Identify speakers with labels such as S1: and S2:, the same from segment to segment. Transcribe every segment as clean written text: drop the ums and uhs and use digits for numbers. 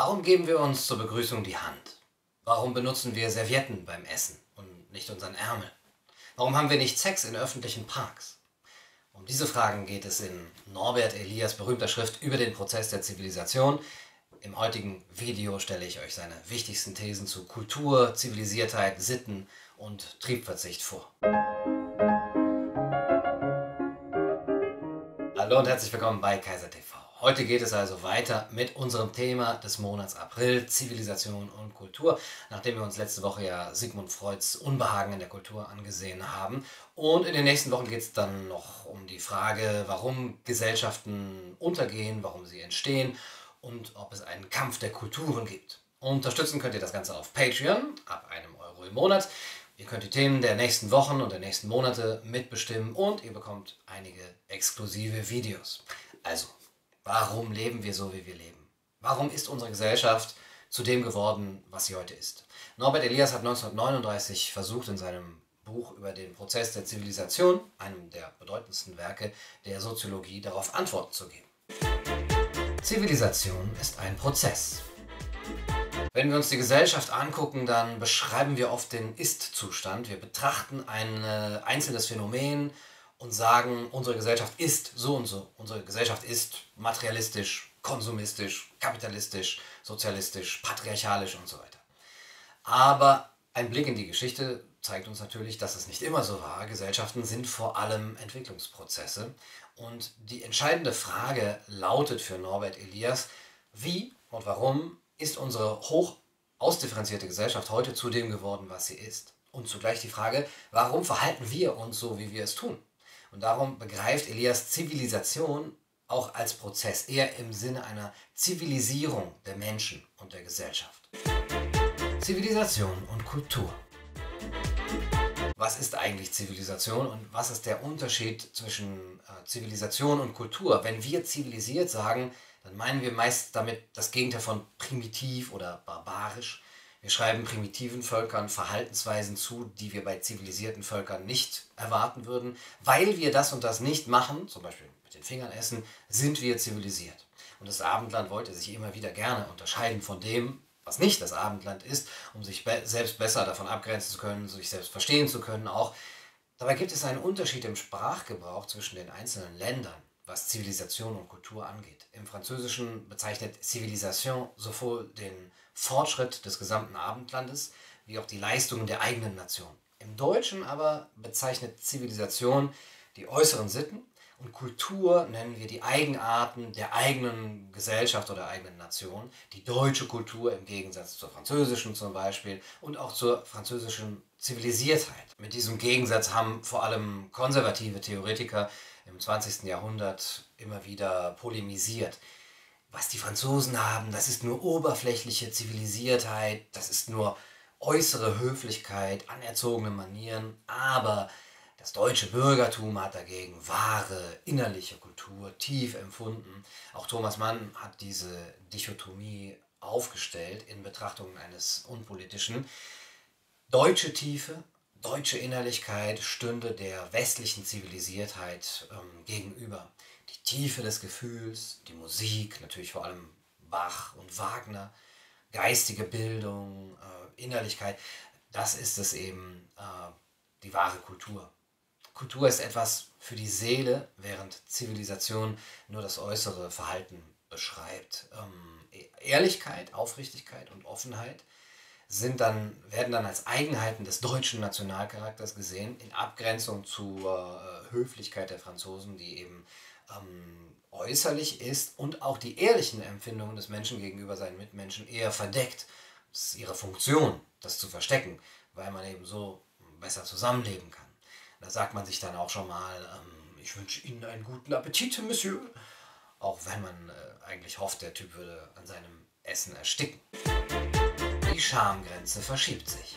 S1: Warum geben wir uns zur Begrüßung die Hand? Warum benutzen wir Servietten beim Essen und nicht unseren Ärmel? Warum haben wir nicht Sex in öffentlichen Parks? Um diese Fragen geht es in Norbert Elias berühmter Schrift über den Prozess der Zivilisation. Im heutigen Video stelle ich euch seine wichtigsten Thesen zu Kultur, Zivilisiertheit, Sitten und Triebverzicht vor. Hallo und herzlich willkommen bei Kaiser TV. Heute geht es also weiter mit unserem Thema des Monats April, Zivilisation und Kultur, nachdem wir uns letzte Woche ja Sigmund Freuds Unbehagen in der Kultur angesehen haben. Und in den nächsten Wochen geht es dann noch um die Frage, warum Gesellschaften untergehen, warum sie entstehen und ob es einen Kampf der Kulturen gibt. Unterstützen könnt ihr das Ganze auf Patreon, ab €1 im Monat. Ihr könnt die Themen der nächsten Wochen und der nächsten Monate mitbestimmen und ihr bekommt einige exklusive Videos. Also, warum leben wir so, wie wir leben? Warum ist unsere Gesellschaft zu dem geworden, was sie heute ist? Norbert Elias hat 1939 versucht, in seinem Buch über den Prozess der Zivilisation, einem der bedeutendsten Werke der Soziologie, darauf Antworten zu geben. Zivilisation ist ein Prozess. Wenn wir uns die Gesellschaft angucken, dann beschreiben wir oft den Ist-Zustand. Wir betrachten ein einzelnes Phänomen und sagen, unsere Gesellschaft ist so und so. Unsere Gesellschaft ist materialistisch, konsumistisch, kapitalistisch, sozialistisch, patriarchalisch und so weiter. Aber ein Blick in die Geschichte zeigt uns natürlich, dass es nicht immer so war. Gesellschaften sind vor allem Entwicklungsprozesse. Und die entscheidende Frage lautet für Norbert Elias, wie und warum ist unsere hoch ausdifferenzierte Gesellschaft heute zu dem geworden, was sie ist? Und zugleich die Frage, warum verhalten wir uns so, wie wir es tun? Und darum begreift Elias Zivilisation auch als Prozess, eher im Sinne einer Zivilisierung der Menschen und der Gesellschaft. Zivilisation und Kultur. Was ist eigentlich Zivilisation und was ist der Unterschied zwischen Zivilisation und Kultur? Wenn wir zivilisiert sagen, dann meinen wir meist damit das Gegenteil von primitiv oder barbarisch. Wir schreiben primitiven Völkern Verhaltensweisen zu, die wir bei zivilisierten Völkern nicht erwarten würden. Weil wir das und das nicht machen, zum Beispiel mit den Fingern essen, sind wir zivilisiert. Und das Abendland wollte sich immer wieder gerne unterscheiden von dem, was nicht das Abendland ist, um sich selbst besser davon abgrenzen zu können, sich selbst verstehen zu können auch. Dabei gibt es einen Unterschied im Sprachgebrauch zwischen den einzelnen Ländern, was Zivilisation und Kultur angeht. Im Französischen bezeichnet Civilisation sowohl den Fortschritt des gesamten Abendlandes, wie auch die Leistungen der eigenen Nation. Im Deutschen aber bezeichnet Zivilisation die äußeren Sitten und Kultur nennen wir die Eigenarten der eigenen Gesellschaft oder eigenen Nation. Die deutsche Kultur im Gegensatz zur französischen zum Beispiel und auch zur französischen Zivilisiertheit. Mit diesem Gegensatz haben vor allem konservative Theoretiker im 20. Jahrhundert immer wieder polemisiert. Was die Franzosen haben, das ist nur oberflächliche Zivilisiertheit, das ist nur äußere Höflichkeit, anerzogene Manieren, aber das deutsche Bürgertum hat dagegen wahre innerliche Kultur, tief empfunden. Auch Thomas Mann hat diese Dichotomie aufgestellt in Betrachtung eines Unpolitischen. Deutsche Tiefe, deutsche Innerlichkeit stünde der westlichen Zivilisiertheit gegenüber. Die Tiefe des Gefühls, die Musik, natürlich vor allem Bach und Wagner, geistige Bildung, Innerlichkeit, das ist es eben, die wahre Kultur. Kultur ist etwas für die Seele, während Zivilisation nur das äußere Verhalten beschreibt. Ehrlichkeit, Aufrichtigkeit und Offenheit werden dann als Eigenheiten des deutschen Nationalcharakters gesehen, in Abgrenzung zur Höflichkeit der Franzosen, die eben äußerlich ist und auch die ehrlichen Empfindungen des Menschen gegenüber seinen Mitmenschen eher verdeckt. Das ist ihre Funktion, das zu verstecken, weil man eben so besser zusammenleben kann. Da sagt man sich dann auch schon mal, ich wünsche Ihnen einen guten Appetit, Monsieur. Auch wenn man eigentlich hofft, der Typ würde an seinem Essen ersticken. Die Schamgrenze verschiebt sich.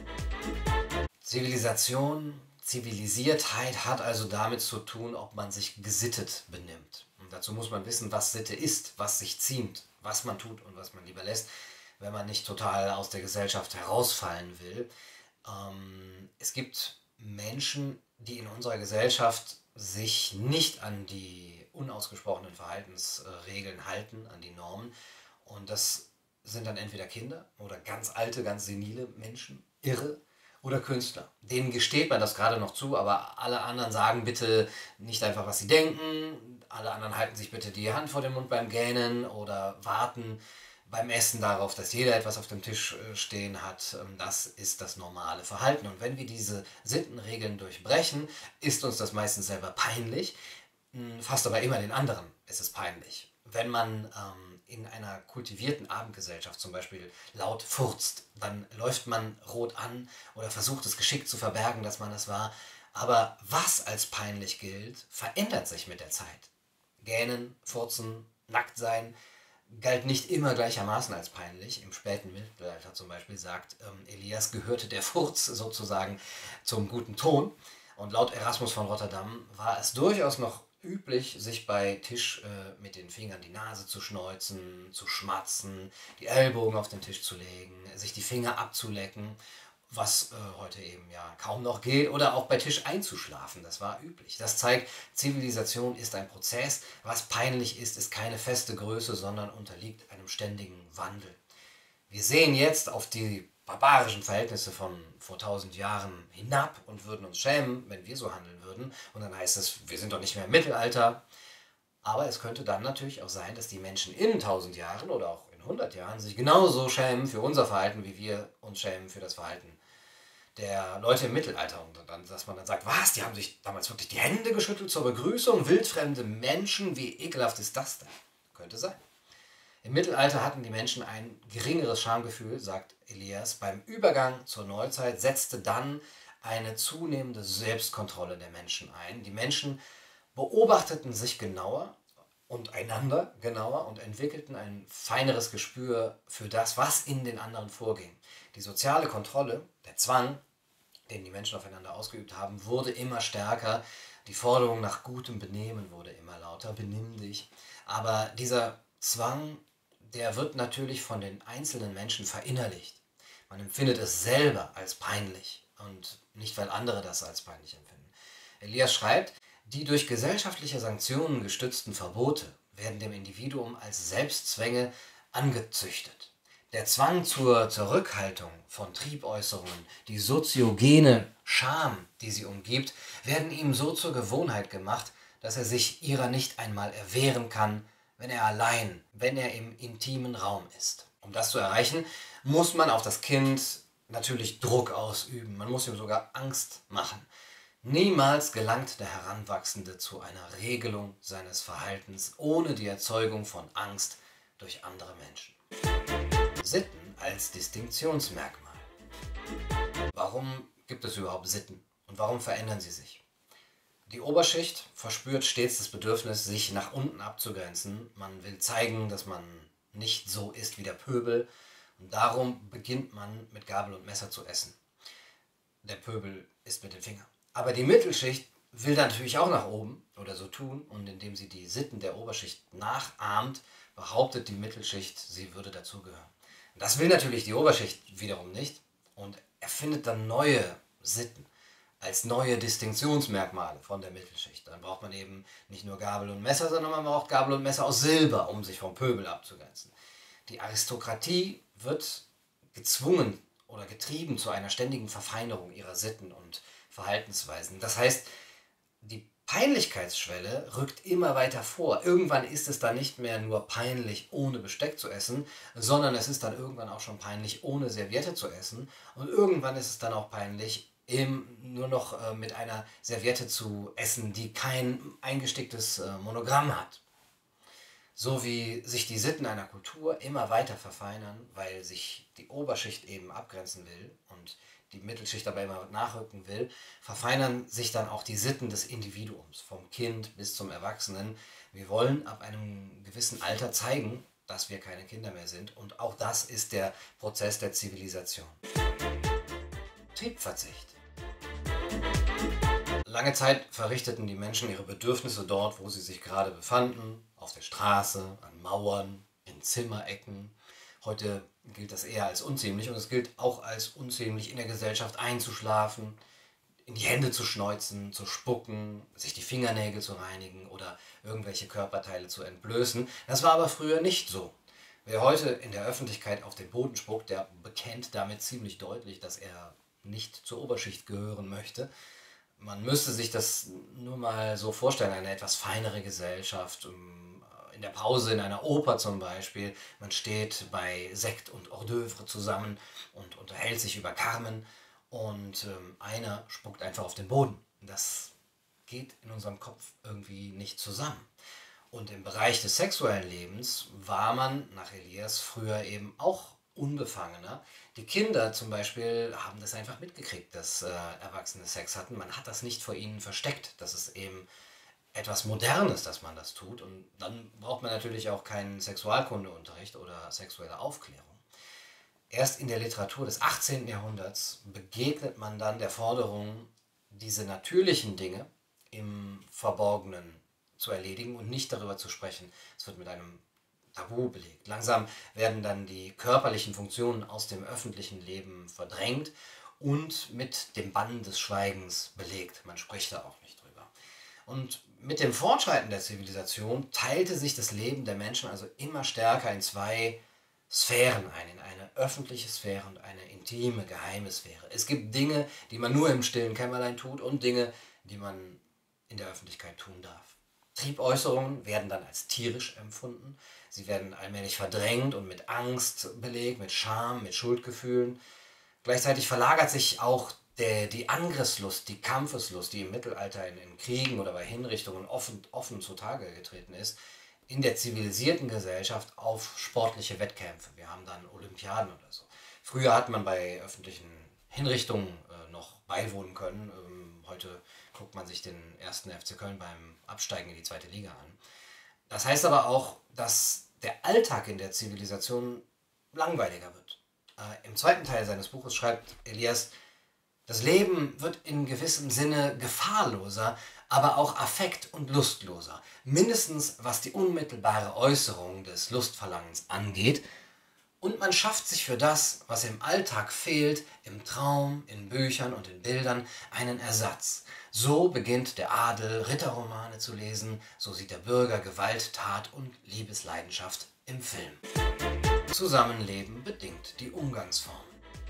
S1: Zivilisation, Zivilisiertheit hat also damit zu tun, ob man sich gesittet benimmt. Und dazu muss man wissen, was Sitte ist, was sich ziemt, was man tut und was man lieber lässt, wenn man nicht total aus der Gesellschaft herausfallen will. Es gibt Menschen, die in unserer Gesellschaft sich nicht an die unausgesprochenen Verhaltensregeln halten, an die Normen. Und das sind dann entweder Kinder oder ganz alte, ganz senile Menschen, Irre oder Künstler. Denen gesteht man das gerade noch zu, aber alle anderen sagen bitte nicht einfach, was sie denken. Alle anderen halten sich bitte die Hand vor den Mund beim Gähnen oder warten beim Essen darauf, dass jeder etwas auf dem Tisch stehen hat. Das ist das normale Verhalten. Und wenn wir diese Sittenregeln durchbrechen, ist uns das meistens selber peinlich. Fast aber immer den anderen ist es peinlich. Wenn man in einer kultivierten Abendgesellschaft zum Beispiel laut furzt, dann läuft man rot an oder versucht es geschickt zu verbergen, dass man es war. Aber was als peinlich gilt, verändert sich mit der Zeit. Gähnen, furzen, nackt sein galt nicht immer gleichermaßen als peinlich. Im späten Mittelalter zum Beispiel sagt Elias, gehörte der Furz sozusagen zum guten Ton. Und laut Erasmus von Rotterdam war es durchaus noch üblich, sich bei Tisch mit den Fingern die Nase zu schneuzen, zu schmatzen, die Ellbogen auf den Tisch zu legen, sich die Finger abzulecken, was heute eben ja kaum noch geht, oder auch bei Tisch einzuschlafen, das war üblich. Das zeigt, Zivilisation ist ein Prozess, was peinlich ist, ist keine feste Größe, sondern unterliegt einem ständigen Wandel. Wir sehen jetzt auf die barbarischen Verhältnisse von vor 1000 Jahren hinab und würden uns schämen, wenn wir so handeln würden. Und dann heißt es, wir sind doch nicht mehr im Mittelalter. Aber es könnte dann natürlich auch sein, dass die Menschen in 1000 Jahren oder auch in 100 Jahren sich genauso schämen für unser Verhalten, wie wir uns schämen für das Verhalten der Leute im Mittelalter. Und dann, dass man dann sagt, was, die haben sich damals wirklich die Hände geschüttelt zur Begrüßung, wildfremde Menschen, wie ekelhaft ist das denn? Könnte sein. Im Mittelalter hatten die Menschen ein geringeres Schamgefühl, sagt Elias. Beim Übergang zur Neuzeit setzte dann eine zunehmende Selbstkontrolle der Menschen ein. Die Menschen beobachteten sich genauer und einander genauer und entwickelten ein feineres Gespür für das, was in den anderen vorging. Die soziale Kontrolle, der Zwang, den die Menschen aufeinander ausgeübt haben, wurde immer stärker. Die Forderung nach gutem Benehmen wurde immer lauter, benimm dich. Aber dieser Zwang, der wird natürlich von den einzelnen Menschen verinnerlicht. Man empfindet es selber als peinlich und nicht, weil andere das als peinlich empfinden. Elias schreibt, die durch gesellschaftliche Sanktionen gestützten Verbote werden dem Individuum als Selbstzwänge angezüchtet. Der Zwang zur Zurückhaltung von Triebäußerungen, die soziogene Scham, die sie umgibt, werden ihm so zur Gewohnheit gemacht, dass er sich ihrer nicht einmal erwehren kann, wenn er im intimen Raum ist. Um das zu erreichen, muss man auf das Kind natürlich Druck ausüben. Man muss ihm sogar Angst machen. Niemals gelangt der Heranwachsende zu einer Regelung seines Verhaltens ohne die Erzeugung von Angst durch andere Menschen. Sitten als Distinktionsmerkmal. Warum gibt es überhaupt Sitten und warum verändern sie sich? Die Oberschicht verspürt stets das Bedürfnis, sich nach unten abzugrenzen. Man will zeigen, dass man nicht so ist wie der Pöbel. Und darum beginnt man mit Gabel und Messer zu essen. Der Pöbel isst mit den Fingern. Aber die Mittelschicht will natürlich auch nach oben oder so tun. Und indem sie die Sitten der Oberschicht nachahmt, behauptet die Mittelschicht, sie würde dazugehören. Das will natürlich die Oberschicht wiederum nicht und erfindet dann neue Sitten als neue Distinktionsmerkmale von der Mittelschicht. Dann braucht man eben nicht nur Gabel und Messer, sondern man braucht Gabel und Messer aus Silber, um sich vom Pöbel abzugrenzen. Die Aristokratie wird gezwungen oder getrieben zu einer ständigen Verfeinerung ihrer Sitten und Verhaltensweisen. Das heißt, die Peinlichkeitsschwelle rückt immer weiter vor. Irgendwann ist es dann nicht mehr nur peinlich, ohne Besteck zu essen, sondern es ist dann irgendwann auch schon peinlich, ohne Serviette zu essen. Und irgendwann ist es dann auch peinlich, eben nur noch mit einer Serviette zu essen, die kein eingesticktes Monogramm hat. So wie sich die Sitten einer Kultur immer weiter verfeinern, weil sich die Oberschicht eben abgrenzen will und die Mittelschicht dabei immer nachrücken will, verfeinern sich dann auch die Sitten des Individuums, vom Kind bis zum Erwachsenen. Wir wollen ab einem gewissen Alter zeigen, dass wir keine Kinder mehr sind, und auch das ist der Prozess der Zivilisation. Triebverzicht. Lange Zeit verrichteten die Menschen ihre Bedürfnisse dort, wo sie sich gerade befanden, auf der Straße, an Mauern, in Zimmerecken. Heute gilt das eher als unziemlich, und es gilt auch als unziemlich, in der Gesellschaft einzuschlafen, in die Hände zu schneuzen, zu spucken, sich die Fingernägel zu reinigen oder irgendwelche Körperteile zu entblößen. Das war aber früher nicht so. Wer heute in der Öffentlichkeit auf den Boden spuckt, der bekennt damit ziemlich deutlich, dass er nicht zur Oberschicht gehören möchte. Man müsste sich das nur mal so vorstellen, eine etwas feinere Gesellschaft, in der Pause in einer Oper zum Beispiel. Man steht bei Sekt und Hors d'oeuvre zusammen und unterhält sich über Carmen und einer spuckt einfach auf den Boden. Das geht in unserem Kopf irgendwie nicht zusammen. Und im Bereich des sexuellen Lebens war man nach Elias früher eben auch unbefangener. Die Kinder zum Beispiel haben das einfach mitgekriegt, dass Erwachsene Sex hatten. Man hat das nicht vor ihnen versteckt. Das ist eben etwas Modernes, dass man das tut. Und dann braucht man natürlich auch keinen Sexualkundeunterricht oder sexuelle Aufklärung. Erst in der Literatur des 18. Jahrhunderts begegnet man dann der Forderung, diese natürlichen Dinge im Verborgenen zu erledigen und nicht darüber zu sprechen. Es wird mit einem Tabu belegt. Langsam werden dann die körperlichen Funktionen aus dem öffentlichen Leben verdrängt und mit dem Bann des Schweigens belegt. Man spricht da auch nicht drüber. Und mit dem Fortschreiten der Zivilisation teilte sich das Leben der Menschen also immer stärker in zwei Sphären ein, in eine öffentliche Sphäre und eine intime, geheime Sphäre. Es gibt Dinge, die man nur im stillen Kämmerlein tut und Dinge, die man in der Öffentlichkeit tun darf. Triebäußerungen werden dann als tierisch empfunden. Sie werden allmählich verdrängt und mit Angst belegt, mit Scham, mit Schuldgefühlen. Gleichzeitig verlagert sich auch die Angriffslust, die Kampfeslust, die im Mittelalter in Kriegen oder bei Hinrichtungen offen zutage getreten ist, in der zivilisierten Gesellschaft auf sportliche Wettkämpfe. Wir haben dann Olympiaden oder so. Früher hat man bei öffentlichen Hinrichtungen noch beiwohnen können. Heute guckt man sich den ersten FC Köln beim Absteigen in die zweite Liga an. Das heißt aber auch, dass der Alltag in der Zivilisation langweiliger wird. Im zweiten Teil seines Buches schreibt Elias, das Leben wird in gewissem Sinne gefahrloser, aber auch affekt- und lustloser. Mindestens was die unmittelbare Äußerung des Lustverlangens angeht. Und man schafft sich für das, was im Alltag fehlt, im Traum, in Büchern und in Bildern, einen Ersatz. So beginnt der Adel, Ritterromane zu lesen, so sieht der Bürger Gewalt, Tat und Liebesleidenschaft im Film. Zusammenleben bedingt die Umgangsform.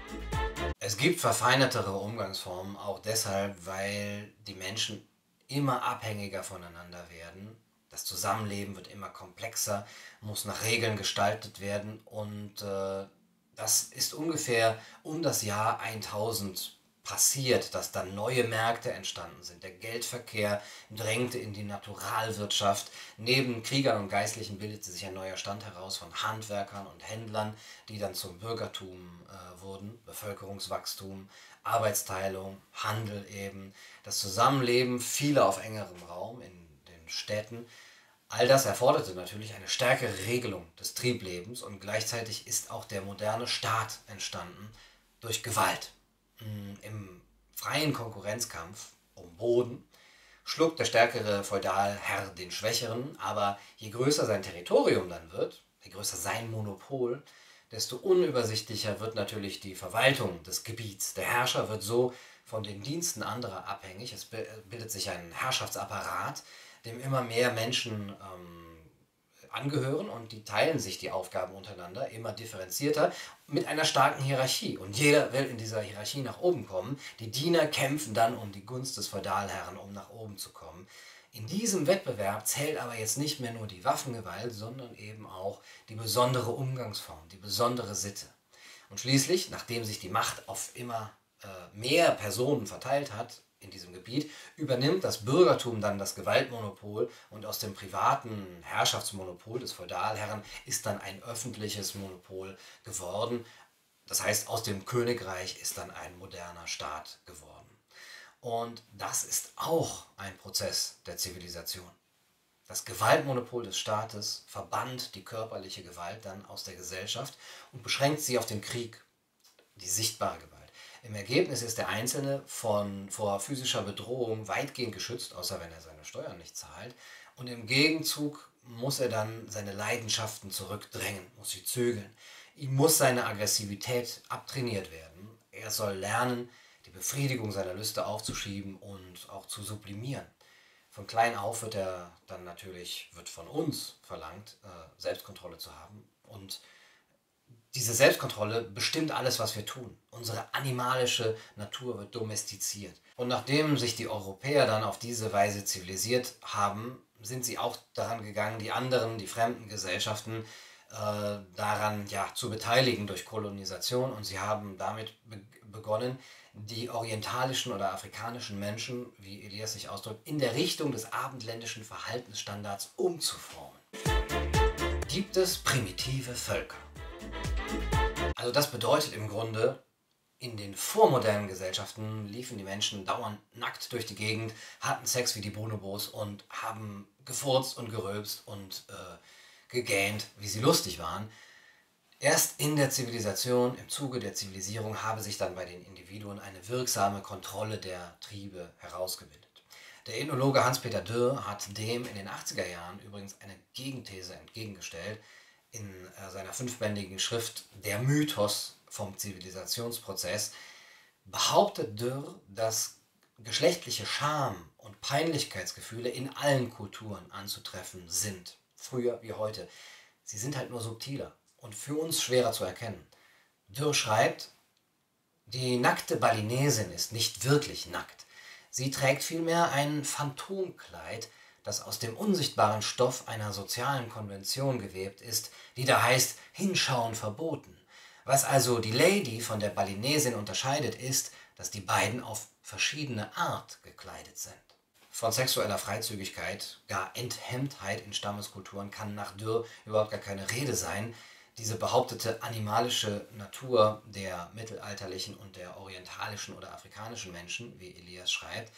S1: Es gibt verfeinertere Umgangsformen, auch deshalb, weil die Menschen immer abhängiger voneinander werden. Das Zusammenleben wird immer komplexer, muss nach Regeln gestaltet werden und das ist ungefähr um das Jahr 1000 passiert, dass dann neue Märkte entstanden sind. Der Geldverkehr drängte in die Naturalwirtschaft. Neben Kriegern und Geistlichen bildete sich ein neuer Stand heraus von Handwerkern und Händlern, die dann zum Bürgertum wurden, Bevölkerungswachstum, Arbeitsteilung, Handel eben, das Zusammenleben vieler auf engerem Raum in den Städten. All das erforderte natürlich eine stärkere Regelung des Trieblebens und gleichzeitig ist auch der moderne Staat entstanden durch Gewalt. Im freien Konkurrenzkampf um Boden schluckt der stärkere Feudalherr den Schwächeren, aber je größer sein Territorium dann wird, je größer sein Monopol, desto unübersichtlicher wird natürlich die Verwaltung des Gebiets. Der Herrscher wird so von den Diensten anderer abhängig. Es bildet sich ein Herrschaftsapparat, dem immer mehr Menschen angehören und die teilen sich die Aufgaben untereinander immer differenzierter mit einer starken Hierarchie. Und jeder will in dieser Hierarchie nach oben kommen. Die Diener kämpfen dann um die Gunst des Feudalherren, um nach oben zu kommen. In diesem Wettbewerb zählt aber jetzt nicht mehr nur die Waffengewalt, sondern eben auch die besondere Umgangsform, die besondere Sitte. Und schließlich, nachdem sich die Macht auf immer mehr Personen verteilt hat in diesem Gebiet, übernimmt das Bürgertum dann das Gewaltmonopol und aus dem privaten Herrschaftsmonopol des Feudalherren ist dann ein öffentliches Monopol geworden. Das heißt, aus dem Königreich ist dann ein moderner Staat geworden. Und das ist auch ein Prozess der Zivilisation. Das Gewaltmonopol des Staates verbannt die körperliche Gewalt dann aus der Gesellschaft und beschränkt sie auf den Krieg, die sichtbare Gewalt. Im Ergebnis ist der Einzelne vor physischer Bedrohung weitgehend geschützt, außer wenn er seine Steuern nicht zahlt. Und im Gegenzug muss er dann seine Leidenschaften zurückdrängen, muss sie zügeln. Ihm muss seine Aggressivität abtrainiert werden. Er soll lernen, die Befriedigung seiner Lüste aufzuschieben und auch zu sublimieren. Von klein auf wird von uns verlangt, Selbstkontrolle zu haben Und diese Selbstkontrolle bestimmt alles, was wir tun. Unsere animalische Natur wird domestiziert. Und nachdem sich die Europäer dann auf diese Weise zivilisiert haben, sind sie auch daran gegangen, die anderen, die fremden Gesellschaften daran zu beteiligen durch Kolonisation. Und sie haben damit begonnen, die orientalischen oder afrikanischen Menschen, wie Elias sich ausdrückt, in der Richtung des abendländischen Verhaltensstandards umzuformen. Gibt es primitive Völker? Also das bedeutet im Grunde, in den vormodernen Gesellschaften liefen die Menschen dauernd nackt durch die Gegend, hatten Sex wie die Bonobos und haben gefurzt und gerülpst und gegähnt, wie sie lustig waren. Erst in der Zivilisation, im Zuge der Zivilisierung, habe sich dann bei den Individuen eine wirksame Kontrolle der Triebe herausgebildet. Der Ethnologe Hans-Peter Dürr hat dem in den 80er Jahren übrigens eine Gegenthese entgegengestellt. In seiner 5-bändigen Schrift Der Mythos vom Zivilisationsprozess behauptet Dürr, dass geschlechtliche Scham und Peinlichkeitsgefühle in allen Kulturen anzutreffen sind. Früher wie heute. Sie sind halt nur subtiler und für uns schwerer zu erkennen. Dürr schreibt, die nackte Balinesin ist nicht wirklich nackt. Sie trägt vielmehr ein Phantomkleid, das aus dem unsichtbaren Stoff einer sozialen Konvention gewebt ist, die da heißt, hinschauen verboten. Was also die Lady von der Balinesin unterscheidet, ist, dass die beiden auf verschiedene Art gekleidet sind. Von sexueller Freizügigkeit, gar Enthemmtheit in Stammeskulturen kann nach Dürr überhaupt gar keine Rede sein. Diese behauptete animalische Natur der mittelalterlichen und der orientalischen oder afrikanischen Menschen, wie Elias schreibt,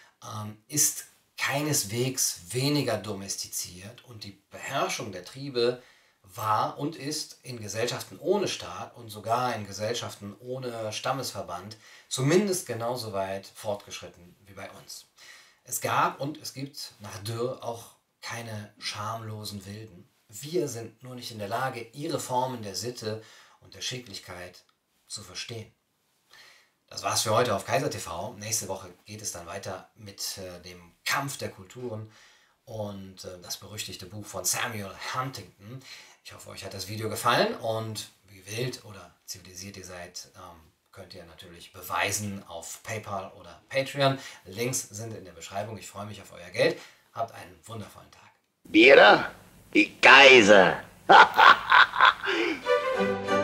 S1: ist keineswegs weniger domestiziert und die Beherrschung der Triebe war und ist in Gesellschaften ohne Staat und sogar in Gesellschaften ohne Stammesverband zumindest genauso weit fortgeschritten wie bei uns. Es gab und es gibt nach Dürr auch keine schamlosen Wilden. Wir sind nur nicht in der Lage, ihre Formen der Sitte und der Schicklichkeit zu verstehen. Das war's für heute auf Kaiser TV. Nächste Woche geht es dann weiter mit dem Kampf der Kulturen und das berüchtigte Buch von Samuel Huntington. Ich hoffe, euch hat das Video gefallen und wie wild oder zivilisiert ihr seid, könnt ihr natürlich beweisen auf PayPal oder Patreon. Links sind in der Beschreibung. Ich freue mich auf euer Geld. Habt einen wundervollen Tag.
S2: Mira, die Kaiser.